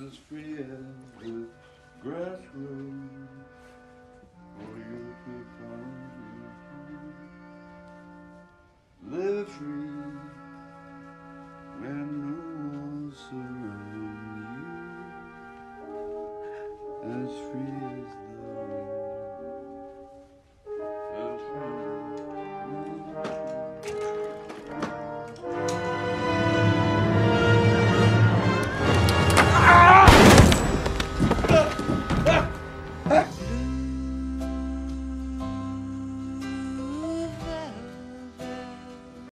as free as the grass grows. For you to come, live free when no one's around you, as free as the